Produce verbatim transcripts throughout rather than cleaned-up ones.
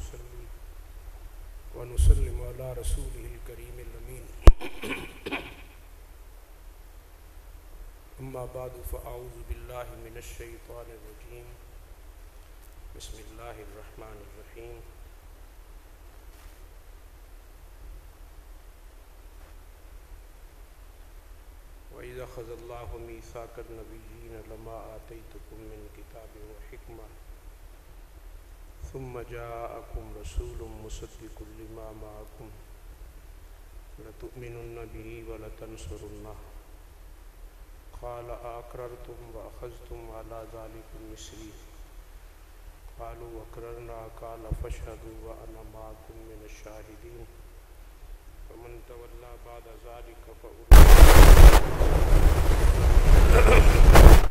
ونصلي ونسلم على رسوله الكريم الأمين. أما بعد فأعوذ بالله من الشيطان الرجيم. بسم الله الرحمن الرحيم. وَإِذَا أَخَذَ اللَّهُ مِيثَاقَ النَّبِيِّينَ لَمَا آتَيْتُكُم مِّن كِتَابٍ وَحِكْمَةٍ ثم جاءكم رسول مصدق لما معكم لتؤمنن به ولتنصرنه قال أأقررتم وأخذتم على ذلكم مصري قالوا أقررنا قال فاشهدوا وأنا معكم من الشاهدين فمن تولى بعد ذلك فأولئك.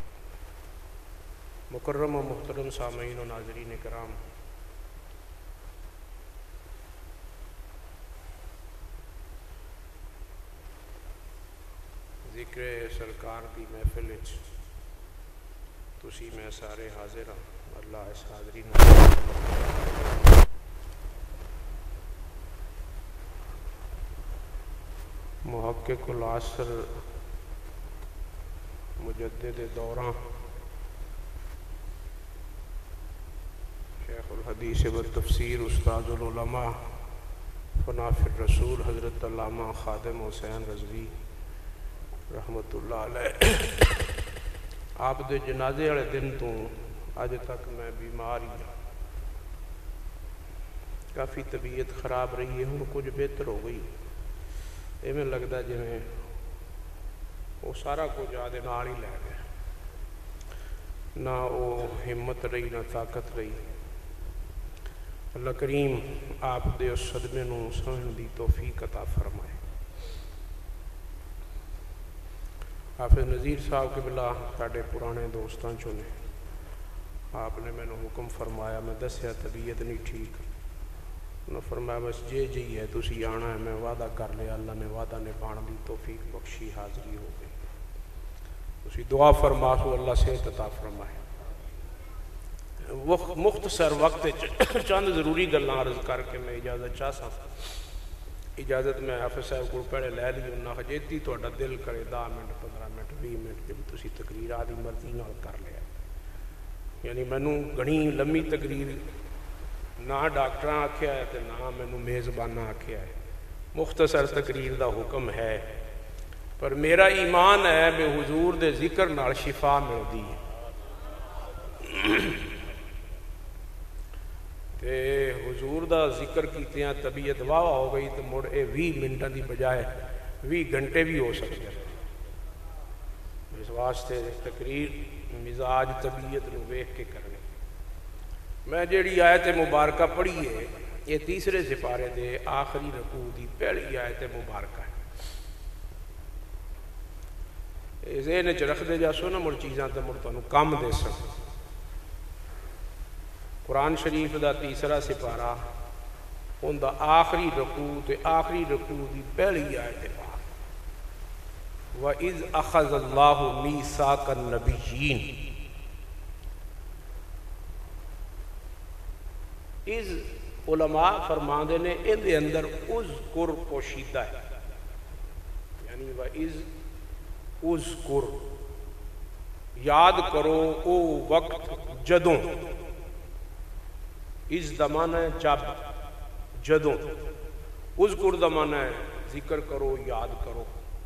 مکرم و محترم سامعین و ناظرین کرام، ذکر سرکار دی محفل وچ تسی میں سارے حاضر ہاں. اللہ اس حاضری محقق العصر مجدد دوراں شیخ الحدیث والتفسیر استاد العلماء فناف الرسول حضرت علامہ خادم حسین رضوی رحمت اللہ علیہ، آپ دے جنازے والے دن تو اج تک میں بیمار ہی کافی طبیعت خراب رہی ہے. ہوں کچھ بہتر ہو گئی. ایویں لگتا جی وہ سارا کچھ آدھے نال ہی لے گیا. نہ وہ ہمت رہی نہ طاقت رہی. اللہ کریم آپ دے اس صدمے نو سمجھن دی توفیق عطا فرمائے. حافظ نذیر صاحب کے بلا ساڑھے پرانے دوستان چونے آپ نے میں نے حکم فرمایا. میں دسیا طبیعت نہیں ٹھیک. انہوں نے فرمایا بس جے جی ہے تسی آنا ہے. میں وعدہ کر لیا. اللہ نے وعدہ نے پان دی توفیق بخشی. حاضری ہو گئی. تسی دعا فرما سو اللہ صحت عطا فرمائے. مختصر وقت چند ضروری گلاں عرض کر کے میں اجازت چاہ سا. اجازت میں حافظ صاحب کو پہلے لے لی. انہاں خجیتی تہاڈا دل کرے دہ منٹ پندرہ منٹ بیس منٹ جب تسی تقریر آدھی مرضی نال کر لیا. یعنی مینوں گھنی لمبی تقریر نہ ڈاکٹراں آکھیا ہے تے نہ مینوں میزباناں آکھیا ہے. مختصر تقریر دا حکم ہے. پر میرا ایمان ہے بے حضور دے ذکر نال شفا ملدی ہے. تے حضور دا ذکر کیتیاں طبیعت واہ ہو گئی تو مڑ اے وی منٹاں دی بجائے وی گھنٹے بھی ہو سکتے ہیں. اس واسطے تقریر مزاج طبیعت نو ویکھ کے کرنی. میں جیڑی آیت مبارکہ پڑھی ہے یہ تیسرے سپارے دے آخری رکوع دی پہلی آیت مبارکہ ہے. ذہن چ رکھ دے جا سو نا مڑ چیزاں تے مڑ تانوں کم دے سک. قرآن شریف دا تیسرا سپارہ ان دا آخری رکوع تے آخری رکوع دی پہلی آیت پاک وَإِذْ أَخَذَ اللَّهُ مِيثَاقَ النَّبِيِّينَ. از علماء فرما دے نے ان دے اندر اذکر پوشیدہ ہے. یعنی وَإِذْ اذکر یاد کرو او وقت جدوں. اس دا معنی ہے جب جدوں. اذکر دا معنی ہے ذکر کرو یاد کرو.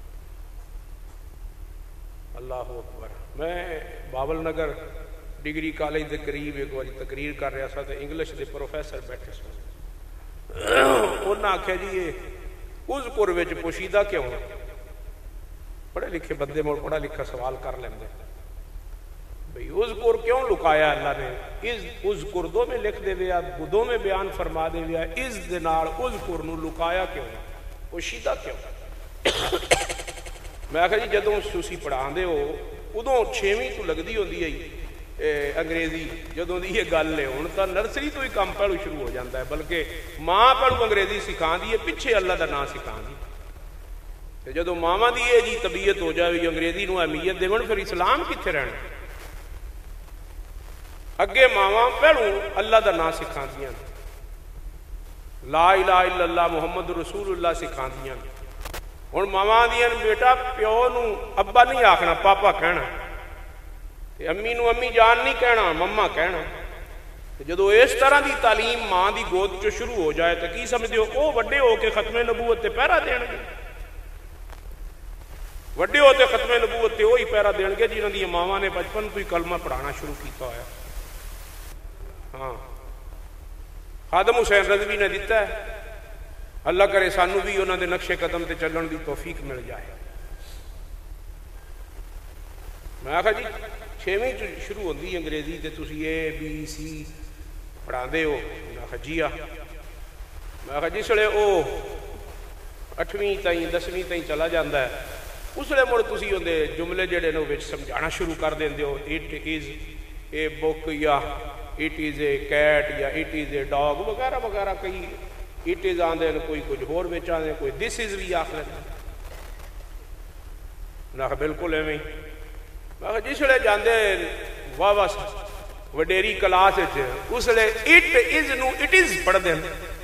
اللہ اکبر. میں باول نگر ڈگری کالج دے قریب ایک باری تقریر کر رہا سا تو انگلش دے پروفیسر بیٹھے سن. انہوں نے آکھیا جی یہ اذکر وچ پوشیدہ کیوں ہے؟ پڑھے لکھے بندے مول پڑھا لکھا سوال کر لیندے بھئی اذکر کیوں لکایا اللہ نے؟ از اذکر دو میں لکھ دے ویا دو میں بیان فرما دے ویا از دے نال اذکر نو لکایا کیوں پوشیدہ کیوں؟ میں آکھا جی جدوں تسی پڑھاندے ہو ادوں چھویں تو لگدی ہوندی ہے انگریزی جدوں دی یہ گل ہے. ہن تاں نرسری تو ہی کام پہلو شروع ہو جاتا ہے. بلکہ ماں پہلو انگریزی سکھاندی ہے پچھے اللہ دا نام سکھاندی. تے جدوں ماواں دی یہ جی طبیعت ہو جائے انگریزی نو اہمیت دیون پھر اسلام کتھے رہنا؟ اگے ماواں پہلو اللہ دا نام سکھاندیاں. لا الہ الا اللہ محمد رسول اللہ سکھاندیاں. ہن ماواں دیاں بیٹا پیو نو ابا نہیں آکھنا پاپا کہنا, تے امی نو امی جان نہیں کہنا مما کہنا. جدو اس طرح دی تعلیم ماں دی گود چ شروع ہو جائے تو کی سمجھتے ہو وہ وڈے ہو کے ختم نبوت تے پہرا دین گے. وڈے ہو تے ختم نبوت تے وہی پہرا دین گے جنہاں دی ماواں نے بچپن تو ہی کلمہ پڑھانا شروع کیتا ہوا. ہاں خادم حسین رضوی نے دیتا ہے, اللہ کرے سانو بھی انہوں دے نقش قدم تے چلن دی توفیق مل جائے. میں آخا جی چھویں شروع ہوندی انگریزی تے تسی اے بی سی پڑھا دے ہو. میں آخا جی آ. میں آخا جس لئے او اٹھویں تائیں دسویں تائیں چلا جاندہ ہے اس لئے مڑ تسی ہوندے جملے جڑے نو وچ سمجھانا شروع کر دیں دے ہو. اٹ از اے بک یا اٹ از اے کیٹ یا اٹ از اے ڈاگ وغیرہ وغیرہ. کئی اٹ از آندے کوئی کچھ ہور وچ آندے کوئی دس از بھی آخ لینا. میں آخا بالکل ایویں. میں آخا جس لئے جاندے واہ واہ وڈیری کلاس اس لئے it is know it is پڑھ دیں.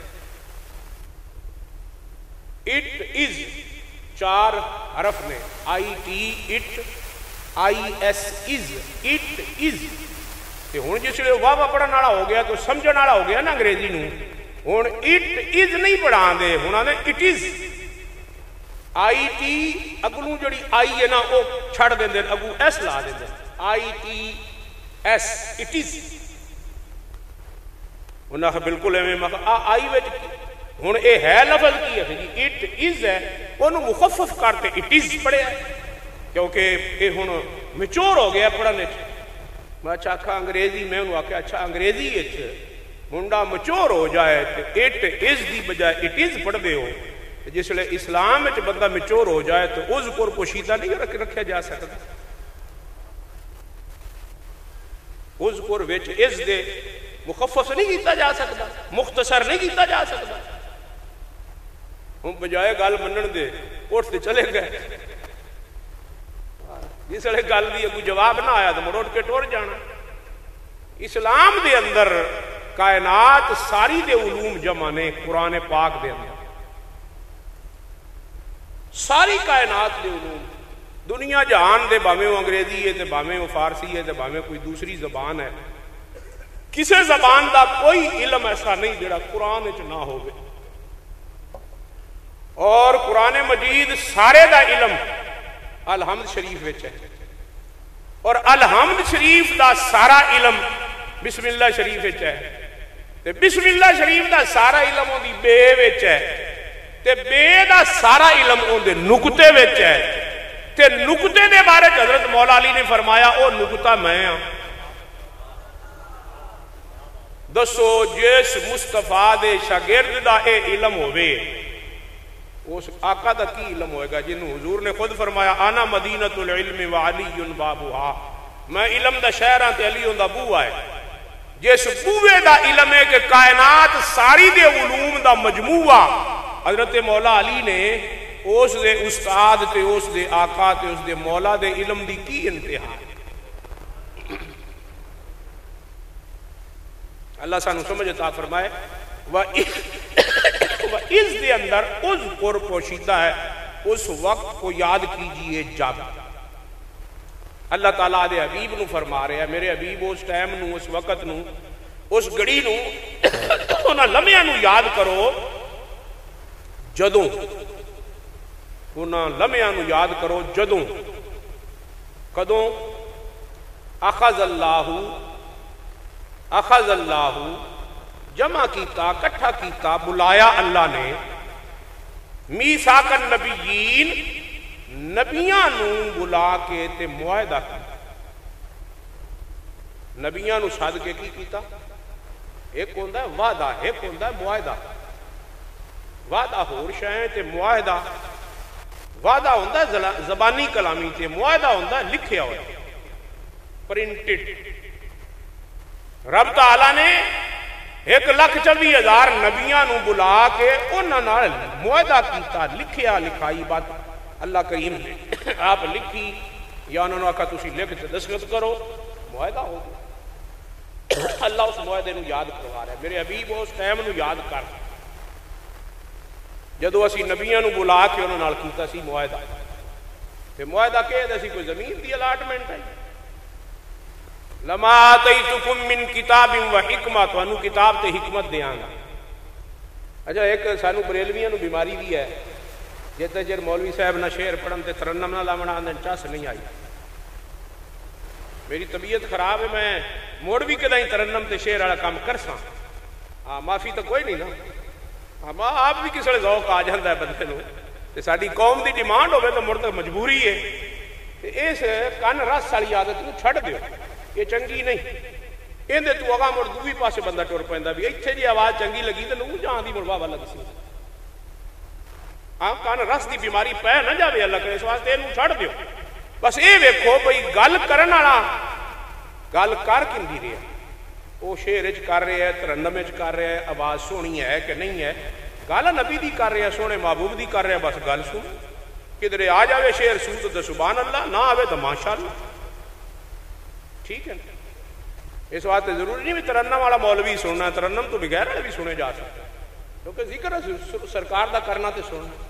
اٹ از چار حرف نے I T it I S is it is. تے ہن جس لئے واہ واہ پڑھن والا ہو گیا تو سمجھن والا ہو گیا نا انگریزی نو. ہن اٹ از نہیں پڑھا دے ہن آندے اٹ از. آئی ٹی اگلوں جڑی آئی ہے نا وہ چھڑ دیں دیں اگو ایس لا دیں دیں I T S it is. انہاں کہا بالکل ہے میں آئی ویٹ ہن اے ہے لفظ کی ہے جی اٹ از ہے انہوں مخفف کرتے اٹ از پڑھے ہے کیونکہ اے ہن میچور ہو گیا پڑھنے. میں اچھا آکھا انگریزی میں انہوں آکھا اچھا انگریزی اچھ منڈا میچور ہو جائے تو اٹ از دی بجائے اٹ از پڑھ دے ہو. جس لئے اسلام میں بندہ میچور ہو جائے تو اذکر پوشیدہ نہیں رکھ رکھا جا سکتا. اذکر وچ از دے مخفف نہیں کیتا جا سکتا, مختصر نہیں کیتا جا سکتا. ہم بجائے گل منن دے اٹھتے چلے گئے. جس لئے گل دی کوئی جواب نہ آیا تو مڑ اٹھ کے ٹور جانا. اسلام دے اندر کائنات ساری دے علوم جمع نے قرآن پاک دے اندر. ساری کائنات دے علوم دنیا جہان دے باویں وہ انگریزی ہے تے باویں وہ فارسی ہے تے باویں کوئی دوسری زبان ہے, کسے زبان دا کوئی علم ایسا نہیں جڑا قرآن وچ نہ ہوگے. اور قرآن مجید سارے دا علم الحمد شریف وچ ہے, اور الحمد شریف دا سارا علم بسم اللہ شریف وچ ہے. تے بسم اللہ شریف دا سارا علم اون دی بے وچ ہے, تے بے دا سارا علم اون دے نقطے وچ ہے. تے نقطے دے بارے حضرت مولا علی نے فرمایا او نقطہ میں ہاں. دسو جس مصطفیٰ دے شاگرد دا اے علم ہوئے اس آقا دا کی علم ہوئے گا جنہوں حضور نے خود فرمایا آنا مدینۃ العلم وعلی بابوہا, میں علم دا شہراں تے علی دا بوہ ہے. جس بوے دا علم ہے کہ کائنات ساری دے علوم دا مجموعہ حضرت مولا علی نے اس دے استاد تے اس دے آقا تے اس دے مولا دے علم دی کی انتہا. اللہ سانو سمجھ عطا فرمائے. اس دے اندر اذکر پوشیدہ ہے, اس وقت کو یاد کیجئے جب. اللہ تعالیٰ دے حبیب نو فرما رہے ہیں میرے حبیب اس ٹائم نو اس وقت نو اس گڑی نو انہاں لمحیاں نو یاد کرو جدوں انہاں لمحیاں نو یاد کرو جدوں کدوں اخذ اللہ اخذ اللہ جمع کیتا کٹھا کیتا بلایا اللہ نے میثاق النبیین نبیاں نو بلا کے تے معاہدہ کیتا. نبیاں نو سد کے کی کیتا, ایک ہوندا ہے وعدہ ایک ہوندا ہے معاہدہ. وعدہ ہور شے تے معاہدہ وعدہ ہوندا ہے زبانی کلامی تے معاہدہ ہوندا ہے لکھیا ہوا پرنٹڈ. رب تعالیٰ نے ایک لکھ چوی ہزار نبیاں نو بلا کے انہاں نال معاہدہ کیتا, لکھیا لکھائی بات اللہ کریم نے آپ لکھی یا انہوں نے آکھا تسی لکھ تے دستخط کرو معاہدہ ہو گیا. اللہ اس معاہدے نو یاد کروا رہا ہے میرے حبیب اس ٹائم نو یاد کر جدو اسی نبیاں نو بلا کے انہوں نال کیتا سی معاہدہ، تے معاہدہ کہہ سی کوئی زمین دی الاٹمنٹ ہے، لما آتیتکم من کتاب و حکمہ، تانوں کتاب تے حکمت دیاں گا۔ اچھا ایک سانو بریلویاں نو بیماری بھی ہے، جتنے چر مولوی صاحب نہ شعر پڑھن تے ترنم نہ لاونا آندن چس نہیں آئی۔ میری طبیعت خراب ہے، میں موڑ بھی کدیں ترنم تے شعر والا کام کرساں، ہاں معافی تو کوئی نہیں نا، ہاں آپ بھی کسی ذوق آ جاتا ہے بندے نو، تے ساری قوم دی ڈیمانڈ ہوے تو مڑ تک مجبوری ہے، تے اس کن رس والی عادت نو چھڈ دیو، یہ چنگی نہیں، اندے تو اگاں مڑ دووی پاسے بندہ ٹر پیندا بھی ایتھے جی آواز چنگی لگی تے نو جان دی مڑ واہ لگ سی، ہاں کن رس دی بیماری پہ نہ جاوے اللہ کرے، اس واسطے اینو چھڈ دیو۔ بس اے ویکھو بھئی گل کرن والا گل کر کیندی رہے، وہ شعر وچ کر رہے ہے، ترنم وچ کر رہے ہے، آواز سونی ہے کہ نہیں ہے، گل نبی دی کر رہے ہیں، سونے محبوب دی کر رہے ہیں، بس گل سن، کدھر آ جاوے شعر سود تو سبحان اللہ، نہ آوے تو ماشاءاللہ، ٹھیک ہے نا۔ اس واسطے ضروری نہیں بھی ترنم والا مولوی سننا، ترنم تو بغیر والے بھی سنے جا سکتے، کیونکہ ذکر سرکار دا کرنا تے سننا۔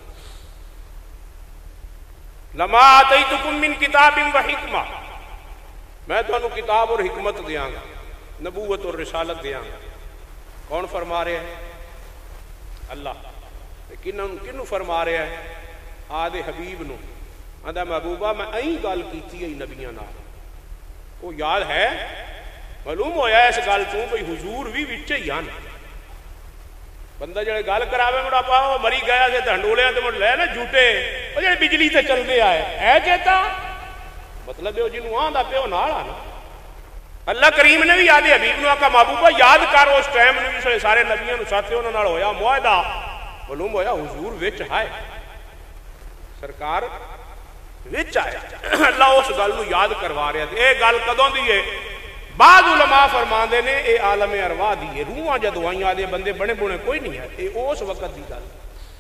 لما آتیتکم من کتاب و حکمہ، میں تو انہوں کتاب اور حکمت دیاں گا، نبوت اور رسالت دیاں گا۔ کون فرما رہے ہیں؟ اللہ۔ کنوں فرما رہے ہیں؟ آدھے حبیب نو، آدھا محبوبہ میں این گل کیتی ہے نبیاں نال، وہ یاد ہے، معلوم ہویا اس گل تو بھئی حضور بھی وچے ہی آن، بندہ جڑے گل کراوے مڑا پاؤ مری گیا سے ہنڈولیا تے مڑ لے نا جھوٹے، وہ جڑے بجلی تے چل دے آئے اے چیتا، مطلب ہے جنوں آندا پیو نال آنا۔ اللہ کریم نے بھی یاد حبیب نو آقا محبوبہ یاد کر اس ٹائم نے بھی سارے نبیوں نو ساتھ انہاں نال ہویا معاہدہ، معلوم ہویا حضور وچ ہے، سرکار وچ آیا، اللہ اس گل نو یاد کروا رہا ہے۔ اے گل کدوں دی ہے؟ بعض علماء فرماندے نے اے عالم ارواح دی ہے، روحاں جدوں آئیاں آدھے بندے بنے بنے کوئی نہیں ہے، اے اس وقت دی گل۔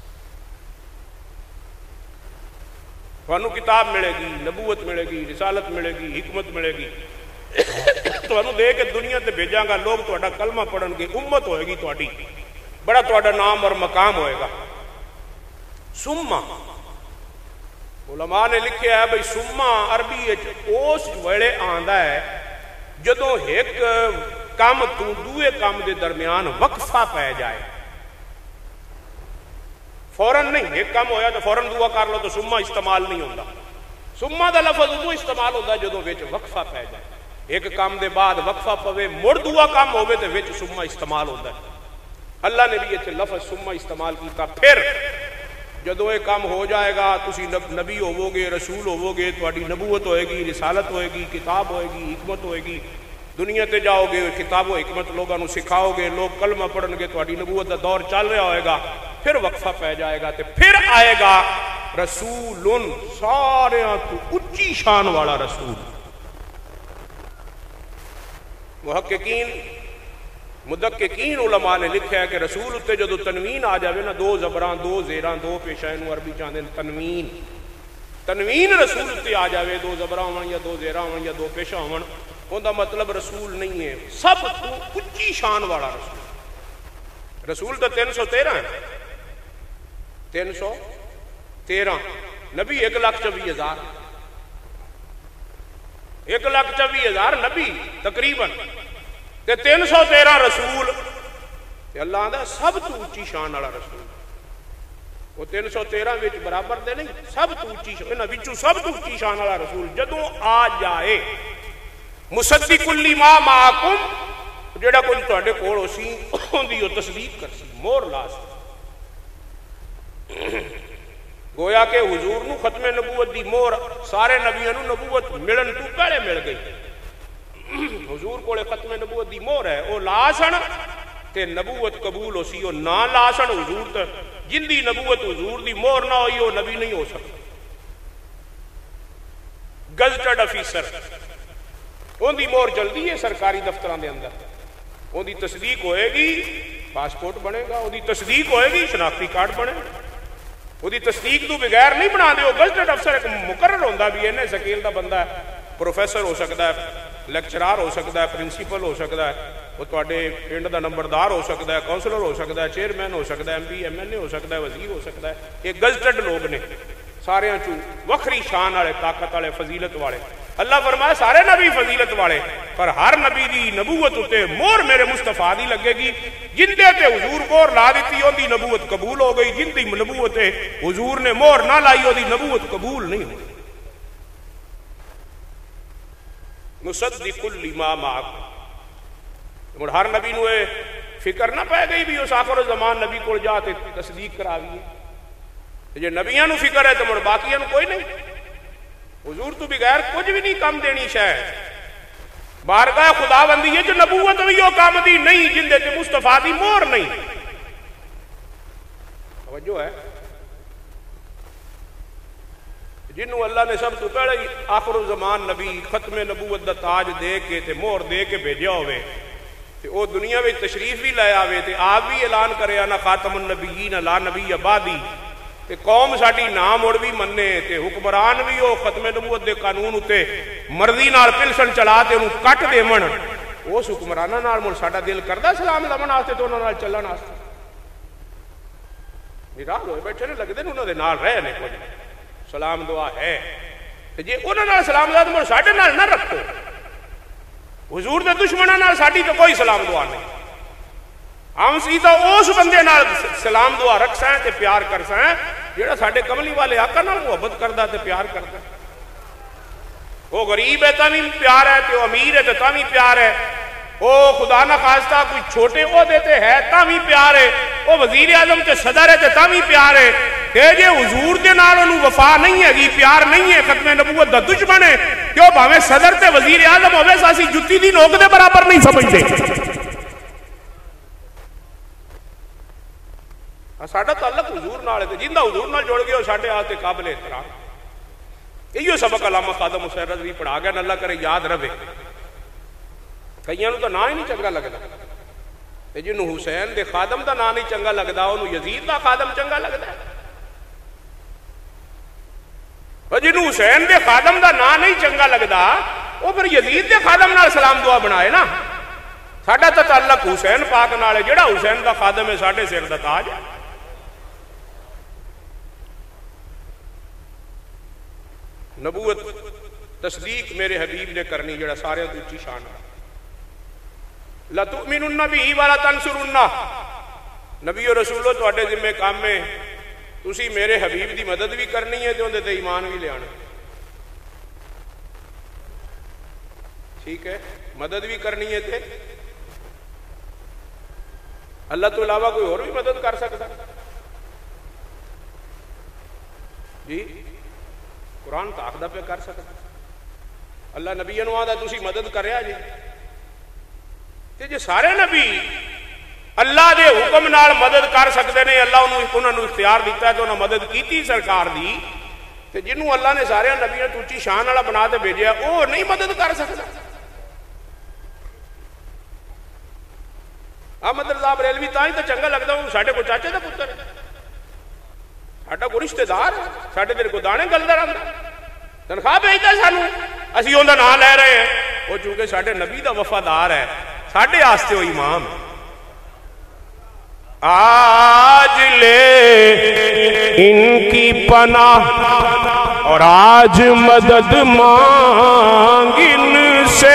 تھانوں کتاب ملے گی، نبوت ملے گی، رسالت ملے گی، حکمت ملے گی، تھانوں دے کے دنیا تے بھیجاں گا، لوگ تہاڈا کلمہ پڑھن گے، امت ہوئے گی تہاڈی، بڑا تہاڈا نام اور مقام ہوئے گا۔ سما علماء نے لکھیا ہے بھئی سما عربی اس ویلے آندا ہے جدوں ایک کام تو دوے کام دے درمیان وقفہ پہ جائے، فوراً نہیں، ایک کام ہویا تو فوراً دعا کر لو تو سما استعمال نہیں ہوتا، سما دا لفظ ادو استعمال ہوتا ہے جدوں وچ وقفہ پہ جائے، ایک کام دے بعد وقفہ پوے مڑ دعا کام ہوئے تو وچ سما استعمال ہوتا ہے۔ اللہ نے بھی یہ لفظ سما استعمال کیتا، پھر جدو یہ کام ہو جائے گا تسی نبی ہوو گے، رسول ہوو گے، تہاڈی نبوت ہوئے گی، رسالت ہوئے گی، کتاب ہوئے گی، حکمت ہوئے گی، دنیا تے جاؤ گے، کتاب و حکمت لوگوں نو سکھاؤ گے، لوگ کلمہ پڑھن گے، تہاڈی نبوت دا دور چل رہا ہوئے گا، پھر وقفہ پہ جائے گا، تے پھر آئے گا رسول سارے تو اچھی شان والا رسول۔ محققین مدققین علماء نے لکھا ہے کہ رسول اتے جدو تنوین آ جاوے نا، دو زبران دو زیران دو پیشائن عربی چاہتے ہیں تنوین، تنوین رسول اتے آ جاوے، دو زبران ہون یا دو زیران ہون یا دو پیشہ ہون، ان دا مطلب رسول نہیں ہے، سب تو اچھی شان والا رسول۔ رسول تو تین سو تیرہ ہے، تین سو تیرہ، نبی ایک لاکھ چوبی ہزار، ایک لاکھ چوبی ہزار نبی تقریباً، تے تین سو تیرہ رسول، تے اللہ آندا سب تو اچھی شان والا رسول۔ وہ تین سو تیرہ وچ برابر دے نہیں، سب تو اچھی شان، انہاں وچوں سب تو اچھی شان والا رسول جدوں آ جائے، مصدق لما معکم، جڑا کوئی تہاڈے کول ہو سی اودی او تصدیق کر سی، مور لا سی۔ گویا کہ حضور نو ختم نبوت دی مور سارے نبیوں نو نبوت ملن تو پہلے مل گئی، حضور کو ختم نبوت دی مور ہے، وہ لا سن تے نبوت قبول ہو سی، وہ نہ لا سن حضور تے جن دی نبوت حضور دی مور نہ ہوئی وہ نبی نہیں ہو سکتا۔ گزٹڈ افیسر ان دی مور جلدی ہے سرکاری دفتران دے اندر، ان دی تصدیق ہوئے گی پاسپورٹ بنے گا، ان دی تصدیق ہوئے گی شناختی کارڈ بنے گا، ان دی تصدیق تو بغیر نہیں بنا دے، وہ گزٹڈ افسر ایک مقرر ہوندہ بھی ہے، انہیں سکیل دا بندہ ہے، پروفیسر ہو سکتا ہے، لیکچرار ہو سکتا ہے، پرنسپل ہو سکتا ہے، وہ تواڈے پنڈ دا نمبردار ہو سکتا ہے، کونسلر ہو سکتا ہے، چیئرمین ہو سکتا ہے، M P M L A ہو سکتا ہے، وزیر ہو سکتا ہے. یہ گزٹڈ لوگ نے، سارے چوں وکری شان والے، طاقت والے، فضیلت والے. اللہ فرمایا سارے نبی فضیلت والے، پر ہر نبی دی نبوت اتے مور میرے مصطفیٰ دی لگے گی. جن دے تے حضور مور لا دیتی ان دی نبوت قبول ہو گئی، جن دی نبوت حضور نے مور نہ لائی ان دی نبوت قبول نہیں ہوئی. مصدق لما معکم. مڑ ہر نبی نو فکر نہ پائے گئی بھی اس آخر زمان نبی کو جا تے تصدیق کراویے. جے نبیاں نو فکر ہے تو مڑ باقیاں نو کوئی نہیں. حضور تو بغیر کچھ بھی نہیں کام دینی شاید. بارگاہ خدا بندی ہے جو نبوت بھی وہ کام دی نہیں جن دے تے مصطفیٰ دی مور نہیں. توجہ ہے جنہوں اللہ نے سب تو پہلے آخر الزمان نبی ختم نبوت دا تاج دے کے تے مور دے کے بھیجا ہوئے تے او دنیا میں تشریف بھی لے آوے تے آپ بھی اعلان کرے انا خاتم النبیین لا نبی بعدی تے قوم ساڈی نام مڑ بھی مننے تے حکمران بھی او ختم نبوت دے قانون اتے مرضی نال پلسن چلا تے انہوں کٹ دے من. اس حکمرانہ نال مڑ ساڈا دل کردا سلام لمن واسطے تے انہاں نال چلن واسطے. نراض ہوئے بیٹھے نے لگدے نے انہاں دے نال رہے نے کچھ سلام دعا ہے تے جے انہاں نال سلام دعا مڑ ساڈے نال نہ رکھو. حضور دے دشمناں نال ساڈی تے کوئی سلام دعا نہیں. ہم سیدھا اس بندے نال سلام دعا رکھ سائیں تے پیار کر سائیں جیڑا ساڈے کملی والے آقا نال محبت کردا تے پیار کردا. وہ غریب ہے تاں بھی پیار ہے تے وہ امیر ہے تے تاں بھی پیار ہے. وہ خدا نہ خواستہ کوئی چھوٹے عہدے تے ہے تاں بھی پیار ہے. وہ وزیر اعظم تے صدر ہے تے تاں بھی پیار ہے. کہ جے حضور دے نال انہوں وفا نہیں ہے گی، پیار نہیں ہے، ختم نبوت دا دشمن ہے، کیوں بھاویں صدر تے وزیر اعظم ہوئے ساسی جتی دی نوک دے برابر نہیں سمجھتے. ساڈا تعلق حضور نال ہے، جندا حضور نال جوڑ گیا ساڈے آتے قابل احترام. یہی سبق علامہ خادم حسین رضوی پڑھا گیا، اللہ کرے یاد رہے. کئیاں نوں تو نا ہی نہیں چنگا لگدا تے جنوں حسین دے خادم دا نا نہیں چنگا لگدا اونوں یزید دا خادم چنگا لگدا ہے. اور جنوں حسین دے خادم دا نا نہیں چنگا لگدا وہ پھر یزید دے خادم نال سلام دعا بنائے نا. ساڈا تے تعلق حسین پاک نال ہے، جڑا حسین دا خادم ہے ساڈے سر دا تاج ہے. نبوت تصدیق میرے حبیب نے کرنی جڑا سارے اونچی شان ہے. لَتُؤْمِنُنَّ بِهِ وَلَتَنْصُرُنَّهُ. نبی و رسولو تواڈے ذمہ کام میں تسی میرے حبیب دی مدد بھی کرنی ہے تے اندے تے ایمان بھی لے آنا. ٹھیک ہے، مدد بھی کرنی ہے تے اللہ تو علاوہ کوئی اور بھی مدد کر سکتا جی؟ قرآن تو آخدہ پہ کر سکتا. اللہ نبی نو آدھا تسی مدد کریا جی تے جے سارے نبی اللہ دے حکم نال مدد کر سکتے نے، اللہ انہوں نے اختیار دیتا ہے تو انہوں نے مدد کیتی سرکار دی، تے جنہوں اللہ نے سارے نبی نے توچی شان والا بنا دے بھیجیا وہ نہیں مدد کر سکتا. احمد رضا بریلوی تاں ہی تو چنگا لگتا وہ ساڈے کو چاچے دا پتر ہے، ساڈا کو رشتہ دار ہے، ساڈے دل کو دانے گلدا رہندا، تنخواہ بھیجدا سانوں، اسی اوندا نام لے رہے ہیں. وہ چونکہ ساڈے نبی دا وفادار ہے، ساڈے واسطے وہ امام ہے. آج لے ان کی پناہ اور آج مدد مانگ ان سے.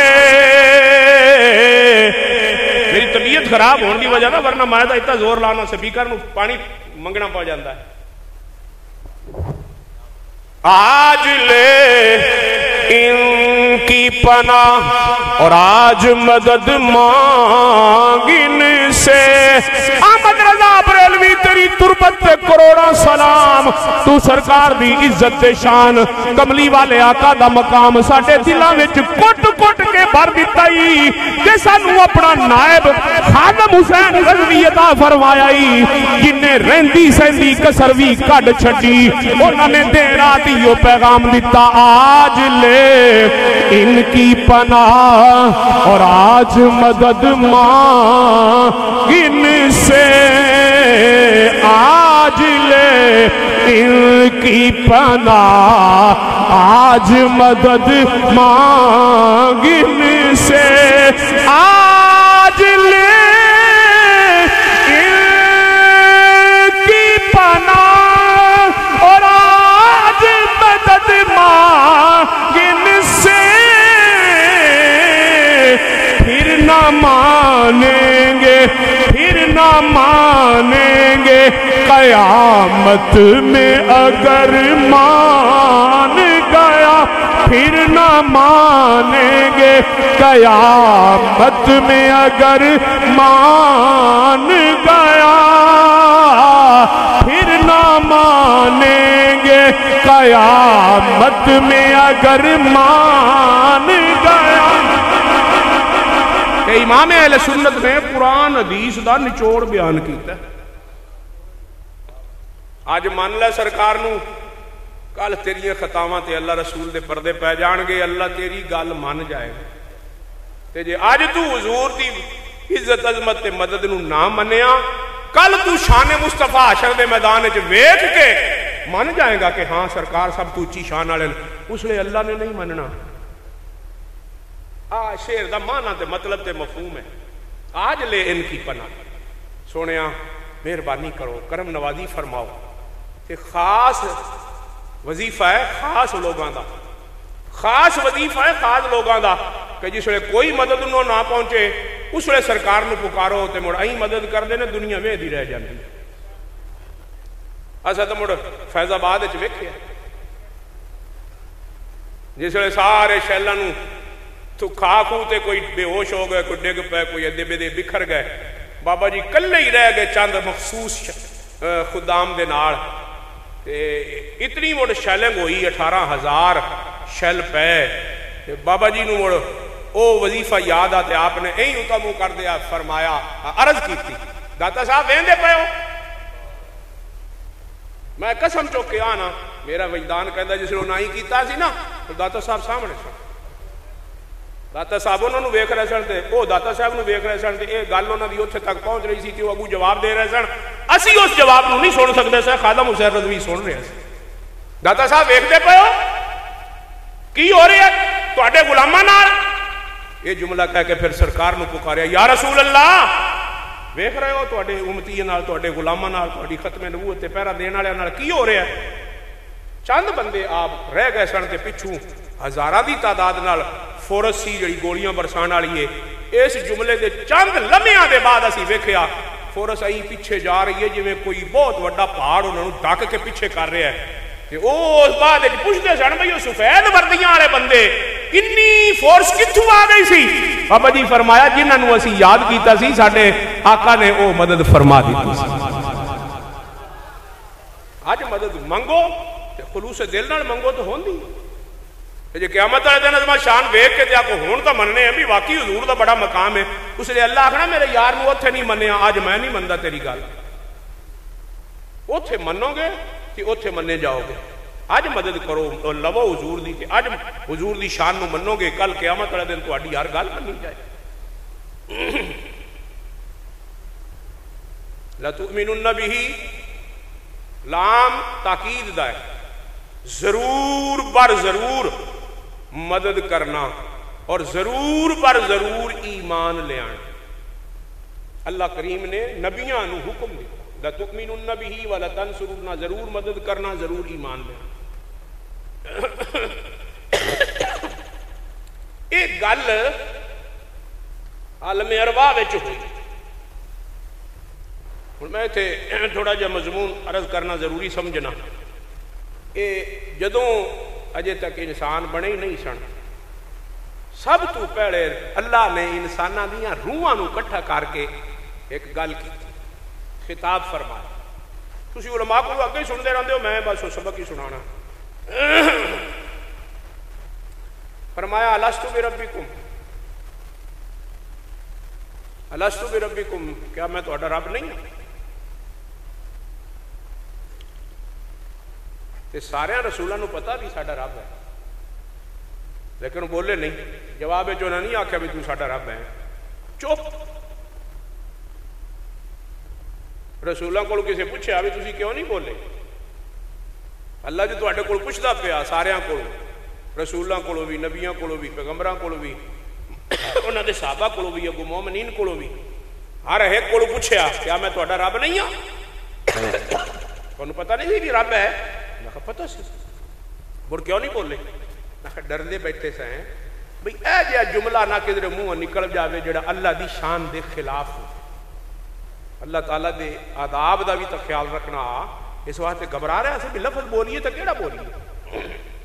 میری طبیعت خراب ہونے کی وجہ نہ، ورنہ میں تو اتنا زور لانا سپیکر نو پانی منگنا پا جاتا ہے. آج لے ان کی پناہ اور آج مدد مانگ ان سے. احمد رضا بریلوی تیری تربت تے کروڑا سلام، تو سرکار دی عزت شان کملی والے آقا دا مقام ساڈے دلاں وچ کٹ کٹ کے بھر دتا ہی تے سانوں اپنا نائب خادم حسین رضوی عطا فرمایا ہی، جن نے رہندی سہندی کسر وی کڈ چھڈی. انہاں نے دیر رات یہ پیغام دیتا، آج لے ان کی پناہ اور آج مدد مانگ ان سے. آج لے ان کی پناہ آج آج مدد مانگنے سے آج لے ان کی پناہ اور آج مدد مانگنے سے پھر نہ مانیں گے پھر نہ مانیں گے قیامت میں اگر مان گیا پھر نہ مانیں گے قیامت میں اگر مان گیا پھر نہ مانیں گے قیامت میں اگر مان گیا. کہ امام اہل سنت نے قرآن حدیث دا نچوڑ بیان کیتا ہے. آج مان لے سرکار نو کل تیری خطاواں تے اللہ رسول دے پردے پہ جان گے اللہ تیری گل مان جائے گا. تے جے آج تو حضور دی عزت عظمت تے مدد نو نہ منیا کل تو شان مصطفیٰ حشر دے میدان وچ ویکھ کے مان جائے گا کہ ہاں سرکار سب تو اونچی شان والے اس لیے اللہ نے نہیں مننا. آ شعر دا معنی تے مطلب تے مفہوم ہے. آج لے ان کی پناہ سونیا مہربانی کرو کرم نوازی فرماؤ کہ خاص وظیفہ ہے خاص لوگاں دا خاص وظیفہ ہے خاص لوگاں دا کہ جس ویلے کوئی مدد انہوں نہ پہنچے اس ویلے سرکار نو پکارو تے مڑ ائی مدد کر دے نے دنیا وے دی رہ جاندی. اسا تے مڑ فیض آباد وچ ویکھیا جس ویلے سارے شیلاں نو تو کھا کھو تے کوئی بے ہوش ہو گئے کوئی ڈگ پے کوئی ادے بدے بکھر گئے بابا جی کلے ہی رہ گئے چند مخصوص خدام دے نال. اتنی مڑ شیلنگ ہوئی اٹھارہ ہزار شیل پے بابا جی نو مڑ او وظیفہ یاد آتے آپ نے این اتا منہ کر دیا فرمایا عرض کی تھی داتا صاحب ویندے پے ہو میں قسم چوکے آنا میرا وجدان کہندا جس نے نہ ہی کیتا سی نا تو داتا صاحب سامنے سن داتا صاحب انہوں نے ویکھ رہے سن تے او داتا صاحب نو ویکھ رہے سن تے اے گل انہاں دی اوتھے تک پہنچ رہی سی تے او اگوں جواب دے رہے سن اسی اس جواب نو نہیں سن سکدے سن خادم حسین رضوی سن رہے سی. داتا صاحب ویکھدے پے ہو کی ہو رہی ہے تواڈے غلاماں نال یہ جملہ کہہ کے پھر سرکار نو پکاریا یا رسول اللہ ویکھ رہے ہو تواڈے امتی نال تواڈے غلاماں نال تواڈی ختم نبوت تے پہرا دین والے نال کی ہو رہا ہے. چند بندے آپ رہ گئے سن تے پچھوں ہزاراں دی تعداد نال فورس سی جڑی گولیاں برسان والی ہے. اس جملے دے چند لمحیاں دے بعد اسی ویکھیا فورس آئی پیچھے جا رہی ہے جویں کوئی بہت بڑا پہاڑ انہاں نوں ڈھک کے پیچھے کر رہا ہے. تے اس بعد وچ پوچھدے سن بھئی او سفید وردیاں والے بندے انی فورس کتھوں آ گئی سی. بابا جی فرمایا جنہاں نوں اسی یاد کیتا سی ساڈے آقا نے او مدد فرما دتی سی. اج مدد منگو تے خلوص دل نال منگو تو ہوندی جی قیامت والے دن عظمت شان ویکھ کے تے آپ ہون تو مننے ہیں بھی واقعی حضور دا بڑا مقام ہے. اس لیے اللہ آخنا میرے یار نو اوتھے نہیں منیا اج میں نہیں مندا تیری گل اوتھے منو گے تے اوتھے مننے جاؤ گے. اج مدد کرو لو حضور دی تے اج حضور دی شان نو منو گے کل قیامت والے دن تہاڈی ہر گل منی جائے. لَتُؤْمِنُنَّ بِهِ لام تاکید دا ہے ضرور بر ضرور مدد کرنا اور ضرور پر ضرور ایمان لے آنا. اللہ کریم نے نبیاں نو حکم دیا لَتُؤْمِنُنَّ بِهِ وَلَتَنْصُرُنَّ ضرور مدد کرنا ضرور ایمان لے آنا. ایک گل عالم ارواح وچ ہوئی ہن میں تے تھوڑا جا مضمون عرض کرنا ضروری سمجھنا. اے جدوں اجے تک انسان بنے ہی نہیں سن سب تو پہلے اللہ نے انساناں دیاں روحاں نو اکٹھا کر کے ایک گل کی خطاب فرمایا. تسی علماء کو اگے سنتے رہندے ہو میں بس سبق ہی سنانا. فرمایا الستُ بربکم الستُ بربکم کیا میں تہاڈا رب نہیں ہوں. تے سارے رسولوں نو پتا بھی ساڈا رب ہے لیکن بولے نہیں. جواب جو نہیں آخیا بھی تو ساڈا رب ہے چپ. رسولوں کو کسی پوچھا بھی تسی کیوں نہیں بولے. اللہ جو تواڈے کول پوچھدا پیا ساریاں کول رسولوں کو بھی، نبیوں کو بھی، پیغمبروں کو بھی، انہوں نے صحابہ کو بھی، اگو مومنین کو بھی، ہر ایک کو پوچھا کیا میں تہاڈا رب نہیں ہوں؟ تمہیں پتہ نہیں سی کہ رب ہے؟ میں کہا پتہ سی، مڑ کیوں نہیں بولے؟ میں کہا ڈردے بیٹھے سیں بھئی اے جہا جملہ نہ کدھر منہ نکل جاوے جڑا اللہ دی شان دے خلاف ہو۔ اللہ تعالیٰ دے آداب دا بھی تو خیال رکھنا، اس واسطے گھبرا رہے ہیں بھی لفظ بولیے تو کیڑا بولیے؟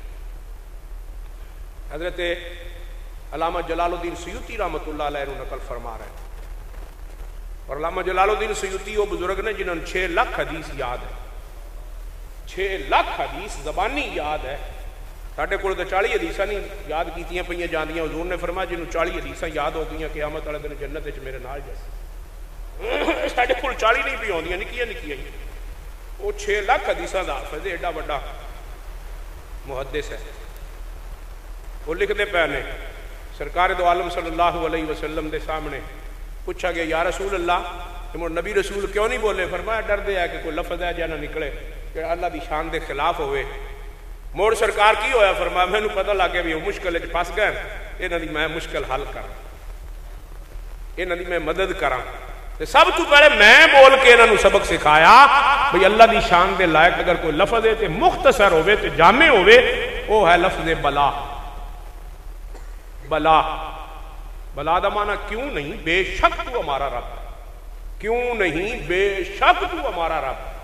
حضرت علامہ جلال الدین سیوطی رحمۃ اللہ علیہ نے نقل فرما رہے ہیں، اور علامہ جلال الدین سیوطی وہ بزرگ نے جنہوں نے چھ لاکھ حدیث یاد ہے، چھ لاکھ حدیث زبانی یاد ہے۔ ساڈے کول تو چالی حدیثاں نہیں یاد کیتیاں پئیاں جاندیاں، حضور نے فرمایا جنہوں چالی حدیثاں یاد ہو گئیاں قیامت والے دن جنت وچ میرے نال جائے۔ ساڈے کول چالی نہیں پئی ہوندیاں، نکیاں نکیاں ہی، وہ چھ لاکھ حدیثاں دا حافظ ایڈا بڑا محدث ہے۔ وہ لکھتے پے نے سرکار دو عالم صلی اللہ علیہ وسلم دے سامنے پوچھا گیا یا رسول اللہ کہ نبی رسول کیوں نہیں بولے؟ فرمایا ڈر دے ہے کہ کوئی لفظ ہے جا نہ نکلے کہ اللہ دی شان دے خلاف ہوئے۔ موڑ سرکار کی ہویا؟ فرمایا میں نے پتہ لگ گیا بھی وہ مشکل وچ پھس گئے، انہاں دی میں مشکل حل کراں، انہاں دی میں مدد کراں۔ تے سب تو پہلے میں بول کے انہاں نو سبق سکھایا بھئی اللہ دی شان دے لائق اگر کوئی لفظ ہے تے مختصر ہوئے تے جامع ہوئے، وہ ہے لفظ بلا۔ بلا بلا دا معنی کیوں نہیں، بے شک تو ہمارا رب ہے، کیوں نہیں بے شک تو ہمارا رب ہے،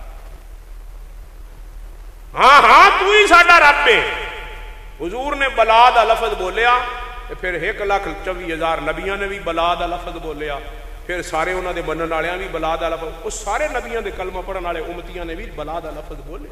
ہاں ہاں تو ہی ساڈا رب ہے۔ حضور نے بلا دا لفظ بولیا، پھر ایک لاکھ چوبی ہزار نبیاں نے بھی بلا دا لفظ بولیا، پھر سارے انہوں دے بنن والیاں بھی بلا دا لفظ، اس سارے نبیاں دے کلمہ پڑھن والے امتیاں نے بھی بلا دا لفظ بولے۔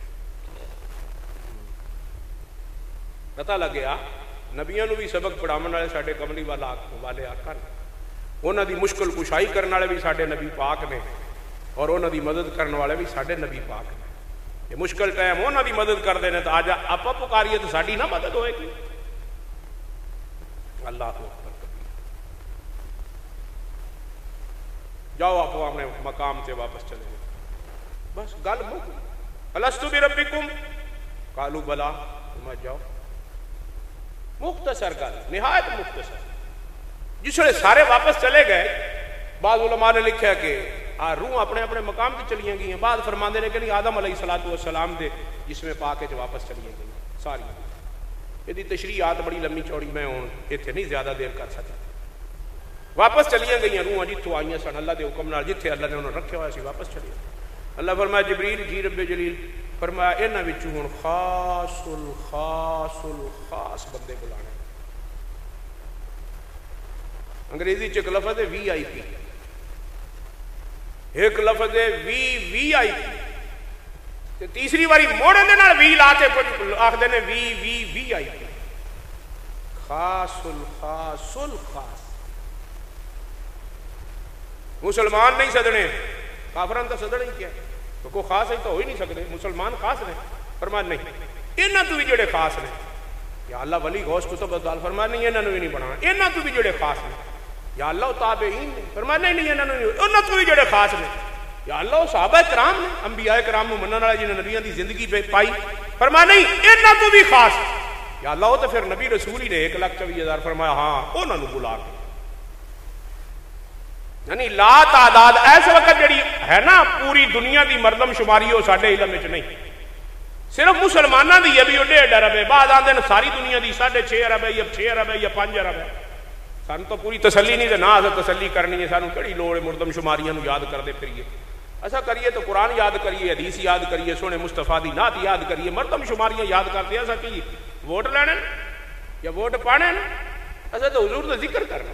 پتہ لگ گیا نبیاں نو بھی سبق پڑھاون والے ساڈے کملی والا والے آقا نے، انہاں دی مشکل کشائی کرن والے بھی ساڈے نبی پاک نے، اور انہاں دی مدد کرن والے بھی ساڈے نبی پاک نے۔ یہ مشکل ٹائم انہاں دی مدد کردے نے تو آج آپا پکاریے تو ساڈی نہ مدد ہوئے گی۔ اللہ اکبر کبیر۔ جاؤ آپ اپنے مقام سے واپس چلے گئے، بس گل مک الستو بربکم قالوا بلا، تم جاؤ۔ مختصر گل، نہایت مختصر۔ جس ویلے سارے واپس چلے گئے، بعض علماء نے لکھا کہ روح اپنے اپنے مقام تے چلیاں گئی ہیں، بعض فرماندے نے کہ نہیں آدم علیہ الصلوۃ والسلام دے جسم پاک وچ واپس چلیاں گئی ساری۔ یہ تشریحات بڑی لمبی چوڑی میں ہوں اتنے نہیں زیادہ دیر کر سکتا۔ واپس چلیاں گئی روحاں جتوں آئیاں سن اللہ دے حکم نال، جتھے اللہ نے انہوں نے رکھا ہوا سی واپس چلی۔ اللہ فرمایا جبریل جی رب جلیل فرمایا انہاں وچوں ہن خاص الخاص الخاص بندے بلانے۔ انگریزی چ ایک لفظ ہے وی آئی پی، ایک لفظ ہے وی وی آئی پی، تیسری باری موڑے دے نال وی لا کے آخدے نے وی وی وی آئی پی، خاص الخاص الخاص۔ مسلمان نہیں سدنے، کافران تو سدنا ہی کیا، تو کوئی خاص ہے تو ہو ہی نہیں سکتے، مسلمان خاص نے۔ فرمان نہیں انہاں تو بھی جڑے خاص نے، یا اللہ ولی غوث کتب ابدال فرمان نہیں انہاں نو بھی نہیں بنانا، انہاں تو بھی جڑے خاص نے۔ یا اللہ تابعین نے فرمان نہیں نہیں انہاں نو نہیں، انہاں تو بھی جڑے خاص نے۔ یا اللہ صحابہ کرام نے، انبیاء کرام نو منن والے جنہاں نبیاں دی زندگی پہ پائی، فرمان نہیں انہاں تو بھی خاص۔ یا اللہ وہ تو پھر نبی رسول ہی نے ایک لاکھ چوبی ہزار فرمایا ہاں انہاں نو بلا کے، یعنی لا تعداد ایس وقت جڑی ہے نا پوری دنیا دی مردم شماری ہو ساڈے علم وچ نہیں، صرف مسلمانوں دی ہے بھی وہ ڈیڑھ ارب ہے، بعض آندے نے ساری دنیا دی ساڑھے چھ ارب ہے یا چھ ارب ہے یا پانچ ارب ہے۔ سانو تو پوری تسلی نہیں، نہ اصل تسلی کرنی ہے، سانو کہڑی لوڑ ہے مردم شماریاں نو یاد کردے پھریے۔ ایسا کریے تو قرآن یاد کریے، حدیث یاد کریے، سونے مصطفیٰ دی نعت یاد کریے، مردم شماریاں یاد کرتے۔ ایسا کی ووٹ لینے یا ووٹ پانے، ایسا تو حضور دا ذکر کرنا۔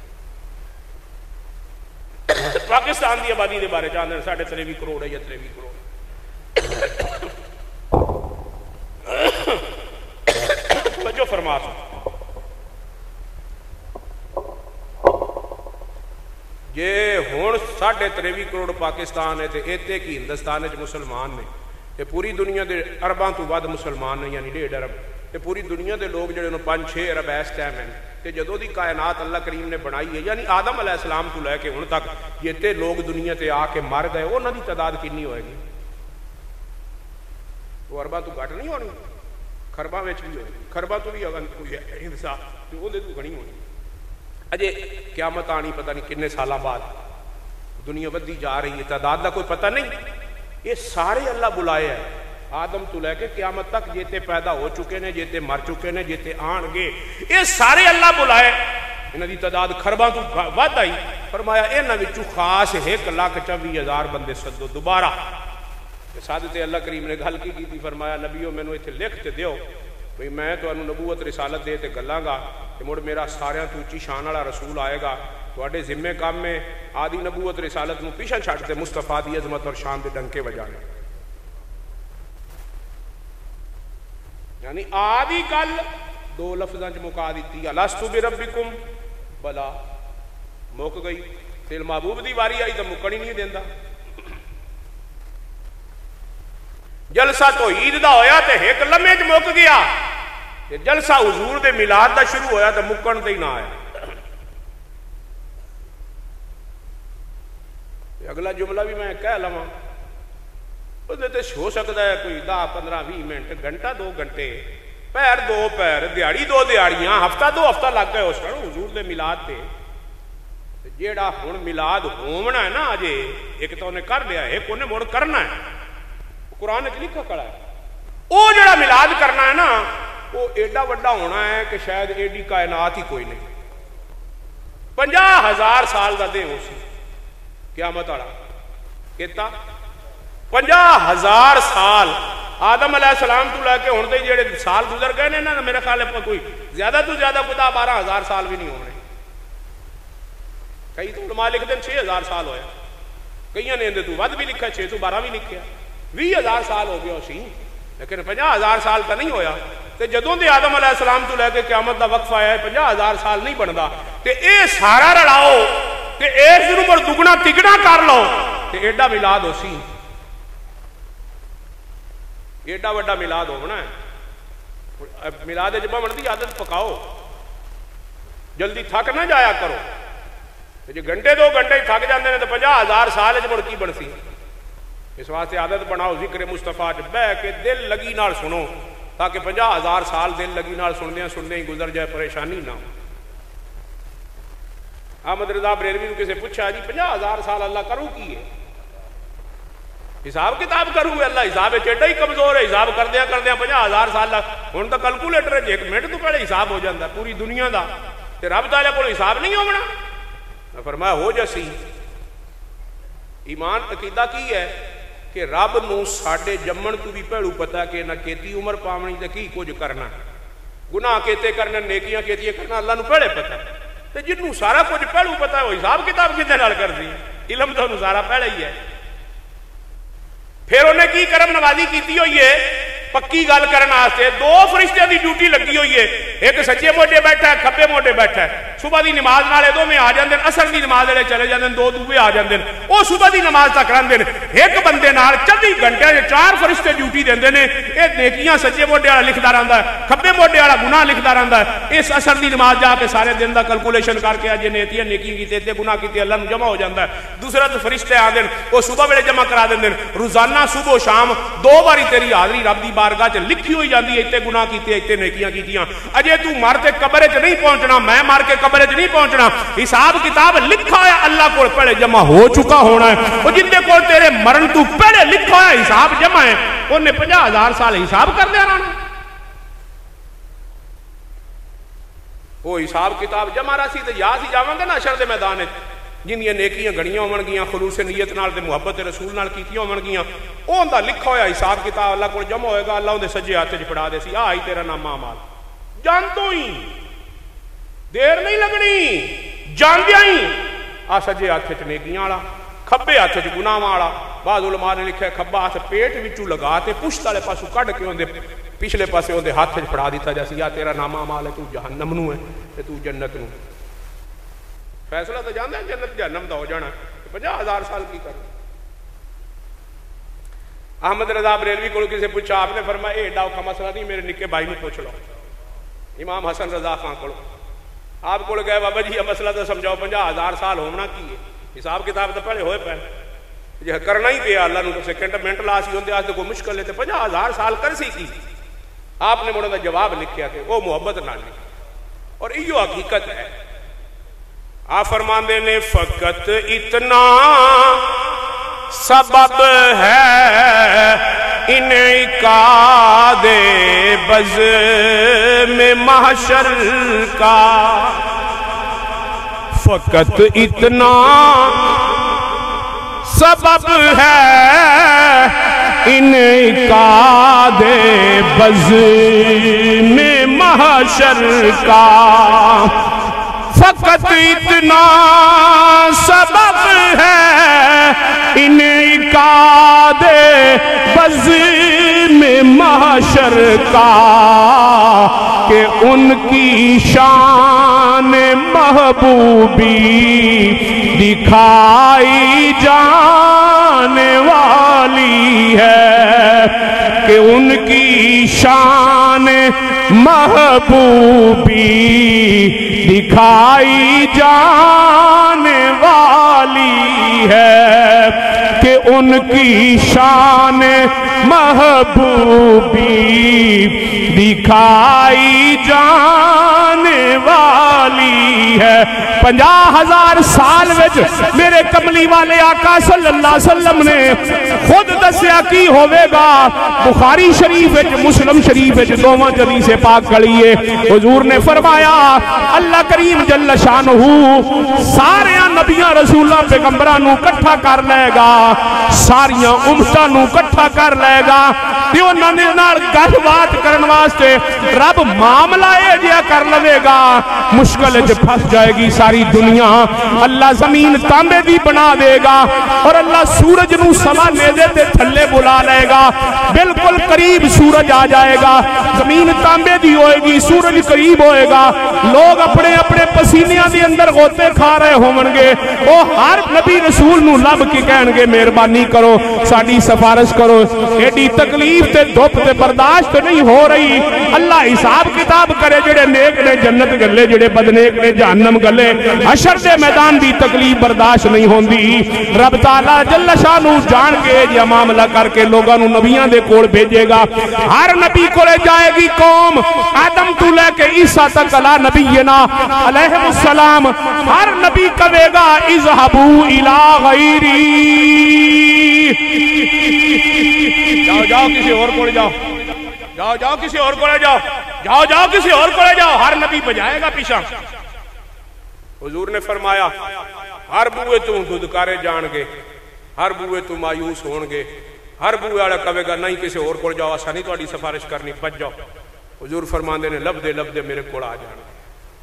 پاکستان دی آبادی دے بارے جانتے ہیں ساڑھے تریوی کروڑ ہے یا تریوی کروڑ۔ توجہ فرما سو یہ ہون ساڑھے تریوی کروڑ پاکستان ہے تے ایتے کی ہندوستان ہے مسلمان نے، تے پوری دنیا دے ارباں تو بعد مسلمان نے، یعنی ڈیڑھ ارب، تے پوری دنیا دے لوگ جڑے انہوں پانچ چھ ارب اس ٹائم ہیں، تے جدوں دی کائنات اللہ کریم نے بنائی ہے، یعنی آدم علیہ السلام تو لے کے ہن تک جتے لوگ دنیا تے آ کے مر گئے انہاں دی تعداد کتنی ہوئے گی؟ وہ ارباں تو گھٹ نہیں ہونی، خرباں وچ بھی ہوئے، خرباں تو بھی اگر کوئی انصاف تو وہ تو گھنی ہونی اجے قیامت آنی پتہ نہیں کنے سالاں بعد، دنیا بدی جا رہی ہے، تعداد کا کوئی پتہ نہیں. یہ سارے اللہ بلائے ہیں آدم تو لے کے قیامت تک، جیتے پیدا ہو چکے نے، جیتے مر چکے نے، جیتے آن گے، یہ سارے اللہ بلائے. انہاں دی تعداد خرباں تو ود آئی. فرمایا انہاں وچوں خاص ایک لاکھ چوبی ہزار بندے سدو دوبارہ. سادت اللہ کریم نے گل کی کی فرمایا نبیو مینوں ایتھے لکھ تے دیو بھئی میں تانوں نبوت رسالت دے تے گلاں گا تے مڑ میرا ساریاں تو اونچی شان والا رسول آئے گا، تواڈے ذمے کام میں آدھی نبوت رسالت نو پیچھے چھڈ تے مصطفیٰ دی عظمت اور شان دے ڈنکے وجانے. یعنی آدھی گل دو لفظاں چ مکا دیتی، الستُ بربکم، بلا مک گئی. تے محبوب دی واری آئی تو مکن ہی نہیں دیندا. جلسہ توحید دا ہویا تے ایک لمحے چ مک گیا، تے جلسہ حضور دے میلاد دا شروع ہویا تے مکن تے ہی نہ آیا. اگلا جملہ بھی میں کہہ لواں، تے ہو سکتا ہے کوئی دہ پندرہ بھی منٹ، گھنٹہ دو گھنٹے، پیر دو پیر، دیہڑی دو دیہڑیاں، ہفتہ دو ہفتہ لگ گئے اس طرح حضور دے میلاد تے. جیڑا ہن میلاد ہونا ہے نا اجے، ایک تو انہیں کر لیا ہے، ایک انہیں مڑ کرنا ہے. قرآن وچ لکھا کھڑا ہے وہ جڑا میلاد کرنا ہے نا وہ ایڈا وڈا ہونا ہے کہ شاید ایڈی کائنات ہی کوئی نہیں. پنجاہ ہزار سال دا دے ہو سی قیامت والا کہتا پنجاہ ہزار سال آدم علیہ السلام تو لے کے ہن تے جڑے سال گزر گئے نے نا میرے خیال ہے کوئی زیادہ تو زیادہ خدا بارہ ہزار سال بھی نہیں ہونے. کئی تو علماء لکھ دیں چھ ہزار سال ہویا، کئی نے تو ود بھی لکھا، چھ تو بارہ بھی لکھا، بھی ہزار سال ہو گیا اسی، لیکن پنجاہ ہزار سال تو نہیں ہویا. تے جدوں دے آدم علیہ السلام تو لے کے قیامت دا وقف آیا ہے پنجاہ ہزار سال نہیں بندا. تے اے سارا رلاؤ تے اس نمبر دگنا تگنا کر لو تے ایڈا میلاد ہو سی، ایڈا وڈا میلاد ہونا ہے. میلاد وچ بمن دی عادت پکاؤ، جلدی تھک نہ جایا کرو. جی گھنٹے دو گھنٹے تھک جاندے نے تو پنجاہ ہزار سال مڑ کی بنسی. اس واسطے عادت بناؤ ذکر مصطفیٰ چ بہ کے دل لگی نال سنو تاکہ پنجاہ ہزار سال دل لگی نال سننے سننے ہی گزر جائے، پریشانی نہ ہو. احمد رضا بریلوی کسی پوچھا جی پنجاہ ہزار سال اللہ کروں کی ہے؟ حساب کتاب کروں گے؟ اللہ حساب ایڈا ہی کمزور ہے، حساب کردیا کردیا پنجاہ ہزار سال ہوں تو کیلکولیٹر ایک منٹ تو پہلے حساب ہو جاتا پوری دنیا دا، تے رب تعالیٰ کو حساب نہیں ہونا. فرمایا ہو جیسی. ایمان عقیدہ کی ہے کہ رب نو ساڈے جمن تو بھی پہلو پتا کہ نہ کیتی عمر پاونی تے کی کچھ کرنا، گناہ کیتے کرنا نیکیاں کیتیاں کرنا اللہ نو پہلے پتا. تے جنوں سارا کچھ پہلو پتا ہے وہ حساب کتاب کدے نال کردی؟ علم تو انہوں سارا پہلے ہی ہے. پھر انہیں کی کرم نوازی کیتی ہوئی ہے پکی گل کرنے واسطے دو فرشتے دی ڈیوٹی لگی ہوئی ہے، ایک سچے موڈے بیٹھا ہے کھبے موڈے بیٹھا ہے. صبح دی نماز نالے دو میں آ جاندے، اثر دی نماز والے چلے جاندے، دو دوے آ جاندے. وہ صبح دی نماز تک رہندے، ایک بندے نال چوبیس گھنٹے چار فرشتے ڈیوٹی دیندے نے. اے نیکیاں سچے موڈے والا لکھدا رہندا ہے، کھبے موڈے والا گناہ لکھدا رہندا ہے. اس اثر دی نماز جا کے سارے دن دا کیلکولیشن کر کے اج نیکیاں نیکی کیتے تے گناہ کیتے اللہ نو جمع ہو جاندا ہے. دوسرا تو فرشتے آ دین وہ صبح ویلے جمع کرا دیندے، روزانہ صبح و شام دو باری تیری حاضری رب دی بارگاہ چ لکھی ہوئی جاندی ہے، اتے گناہ کیتے اتے نیکیاں کیتیاں. اجے تو مر تے قبر وچ نہیں پہنچنا، میں مر کے قبر وچ نہیں پہنچنا. حساب کتاب لکھا ہے اللہ کو پہلے جمع ہو چکا ہونا ہے. وہ جندے کول تیرے مرن تو پہلے لکھا ہے حساب جمع ہے، انہیں پنجاہ ہزار سال حساب کر دیا رہنا. وہ حساب کتاب جمع رہا سی تو یا سی جاواں گے نا حشر دے میدان وچ جنیاں نیکیاں گھڑیاں ہون گیاں خلوص نیت نال تے محبت رسول نال کیتیاں ہون گیاں، اون دا لکھا ہویا حساب کتاب اللہ کول جمع ہوئے گا. اللہ اون دے سجے ہاتھ وچ پڑا دے سی آ ہی تیرا نام اعمال. جانتوں ہی دیر نہیں لگنی، جاندیاں ہی آ سجے ہاتھ وچ نیکیاں والا، کھبے ہاتھ وچ گناہاں والا. بعض علماء نے لکھا ہے کھبا ہاتھ پیٹ وچوں لگا تے پشت والے پاسوں کڈ کے اون دے پچھلے پاسے اون دے ہاتھ وچ پڑا دیتا جاسی آ تیرا نام اعمال ہے، تو جہنم نو ہے تے تو جنت نو. فیصلہ تو جاندا ہے جنت جہنم دا ہو جانا، پنجاہ ہزار سال کی کرنا. احمد رضا بریلوی کو کسی پوچھا، آپ نے فرمایا اے ڈاؤ کا مسئلہ نہیں، میرے نکے بھائی نے پوچھ لو امام حسن رضا خان کو. آپ کو گئے بابا جی یہ مسئلہ تو سمجھاؤ پنجاہ ہزار سال ہونا کی ہے؟ حساب کتاب تو پہلے ہوئے پہ جی کرنا ہی پیا اللہ نو سیکنڈ منٹ لا سی ہوندے آج تو کوئی مشکل ہے تو پنجاہ ہزار سال کر سی کی. آپ نے مڑا دا جواب لکھیا تھے وہ محبت نہ لکھا اور ایو حقیقت ہے. آپ فرماندے نے فقط اتنا سبب ہے انعقاد بزم محشر کا، فقط اتنا سبب ہے انعقاد بزم محشر کا، فقط اتنا سبب ہے انعقاد بزم محشر کا کہ ان کی شان محبوبی دکھائی جانے والی ہے، کہ ان کی شان محبوبی دکھائی جانے والی ہے، کہ ان کی شان محبوبی دکھائی جانے والی ہے۔ پنجا ہزار سال وچ میرے کملی والے آقا صلی اللہ علیہ وسلم نے خود دسیا کی ہوئے گا۔ بخاری شریف وچ مسلم شریف وچ دوواں حدیث پاک کھڑی ہے، حضور نے فرمایا اللہ کریم جل شانہ سارے نبیاں رسولاں پیغمبراں نو اکٹھا کر لے گا، ساریاں امتاں نو اکٹھا کر لے گا تے انہاں دے نال گل بات کرن واسطے رب معاملہ اے جیا کر لے گا، مشکل وچ پھنس جائے گی ساری دنیا۔ اللہ زمین تانبے دی بنا دے گا اور اللہ سورج نو سوا نیزے تے تھلے بلا لے گا، بالکل قریب سورج آ جائے گا، زمین تانبے دی ہوئے گی، سورج قریب ہوئے گا، لوگ اپنے اپنے پسینیاں دی اندر غوطے کھا رہے ہونگے، وہ ہر نبی رسول نو لب کے کہن گے مہربانی کرو ساڈی سفارش کرو، ایڈی تکلیف تے دھوپ تے برداشت نہیں ہو رہی، اللہ حساب کتاب کرے، جڑے نیک نے جنت گلے، جڑے بدنیک نے جہنم گلے، حشر دے میدان دی تکلیف برداشت نہیں ہوندی۔ رب تعالیٰ جل شانہ جان کے یہ معاملہ کر کے لوگاں نو نبیاں دے کول بھیجے گا، ہر نبی کولے جائے گی قوم، آدم تو لے کے عیسیٰ تک علی نبینا علیہ السلام، ہر نبی کہے گا اذهبوا الی غیری، جاؤ جاؤ کسی اور کولے جاؤ، جاؤ جاؤ کسی اور کولے جاؤ، جاؤ جاؤ کسی اور کولے جاؤ، ہر نبی بجائے گا پیچھا۔ حضور نے فرمایا ہر بوئے تو ددکارے جان گے، ہر بوئے تو مایوس ہون گے، ہر بوئے والا کہے گا نہیں کسی اور کول جاؤ، اسا نہیں تہاڈی سفارش کرنی، بچ جاؤ۔ حضور فرماندے نے لب دے لب دے میرے کول آ جان گے،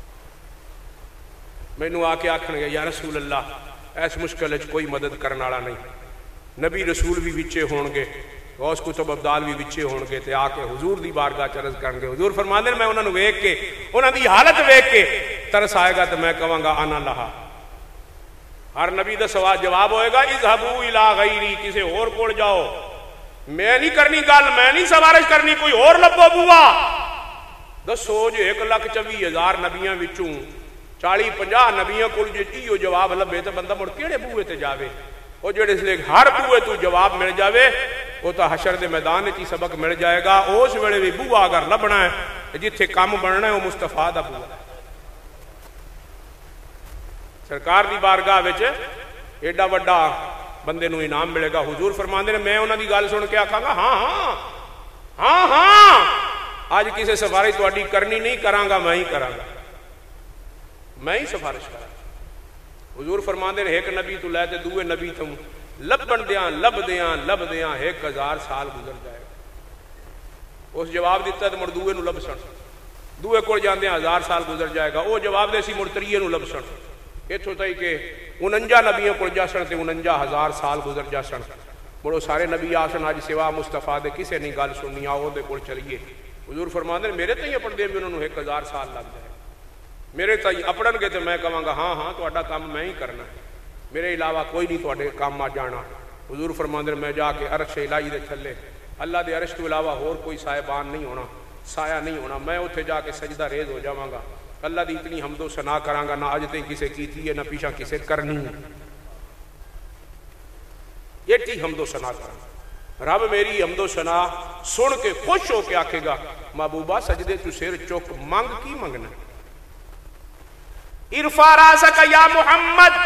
مینوں آ کے آکھن گے یا رسول اللہ ایس مشکل وچ کوئی مدد کرن والا نہیں، نبی رسول بھی وچے ہون گے، غوث کتب ابدال بھی وچے ہون گے، تے آ کے حضور دی بارگاہ چ عرض کرن گے۔ حضور فرماندے نے میں انہاں نوں ویکھ کے، انہاں دی حالت ویکھ کے ترس آئے گا تے میں کہاں گا انا لہا۔ ہر نبی دا سوال جواب ہوئے گا اذهبوا الی غیری، کسی اور کول جاؤ، میں نہیں کرنی گل، میں نہیں سفارش کرنی، کوئی اور لبو بوا۔ دسو جو ایک لاکھ چوی ہزار نبیاں وچوں چالی پنجاہ نبیاں کول جو ایو جواب لبے تے بندہ مڑ کیڑے بوئے تے جاوے؟ او جڑے اس لئے ہر بوئے تو جواب مل جاوے وہ تو حشر دے میدان کی سبق مل جائے گا۔ اس ویلے بھی بوا اگر لبنا ہے جتھے کام بننا ہے وہ مصطفیٰ دا بوا ہے۔ سرکار دی بارگاہ وچ ایڈا وڈا بندے نو انعام ملے گا۔ حضور فرماندے نے میں انہاں دی گل سن کے آکھاں گا ہاں ہاں ہاں ہاں آج کسے سفارش تہاڈی کرنی نہیں کراں گا، میں ہی کراں گا، میں ہی سفارش کراں گا۔ حضور فرماندے نے ایک نبی تو لے تے دوے نبی تو لبن دیاں لب دیاں لب دیاں ایک ہزار سال گزر جائے گا۔ اس جواب دیتا تو مڑ دوے نو لب سن، دوے کول جاندے ہزار سال گزر جائے گا، وہ جواب دے سی مڑ تریے نو لب سن، اتھوں تائی کہ اننجا نبیوں کول جا سن تے اننجا ہزار سال گزر جا سن، مڑو سارے نبی آسن آج سوا مصطفیٰ دے کسے نہیں گل سننی، آؤ دے کول چلیے۔ حضور فرماندے میرے تائیں اپن دے میں انہوں نے ایک ہزار سال لگ جائے، میرے تائیں اپڑن گے تو میں کہاں گا ہاں ہاں تہاڈا کام میں ہی کرنا ہے، میرے علاوہ کوئی نہیں تہاڈے کام آ جانا۔ حضور فرماندے میں جا کے عرش الہی دے تھلے اللہ دے عرش تو علاوہ اور کوئی سائبان نہیں ہونا، سایہ نہیں ہونا، میں اتھے جا کے سجدہ ریز ہو جاواں گا، اللہ دی اتنی حمد و ثنا کراں گا، نہ اج تائیں کسے کیتی ہے نہ پیچھا کسے کرنی ہے، یہ ٹی حمد و ثنا کراں۔ رب میری حمد و ثنا سن کے خوش ہو کے آکھے گا محبوبہ سجدے تو سر چک، مانگ کی منگنا؟ ارفع راسک یا محمد،